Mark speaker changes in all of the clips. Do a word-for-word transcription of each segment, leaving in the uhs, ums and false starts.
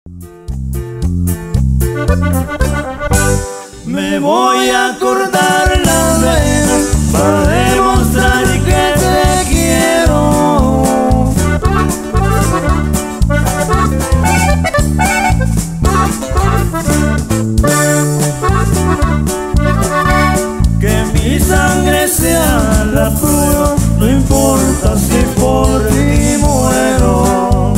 Speaker 1: Me voy a cortar las venas para demostrar que te quiero. Que mi sangre sea la prueba, no importa si por ti muero.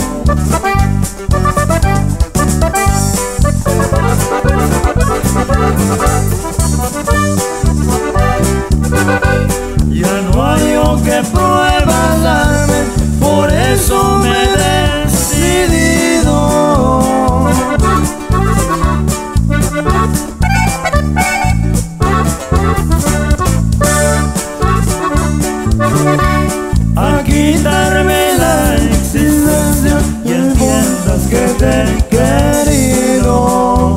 Speaker 1: Ya no hay yo que prueba darme, por eso me he decidido. A quitarme la existencia y entiendas que te he querido.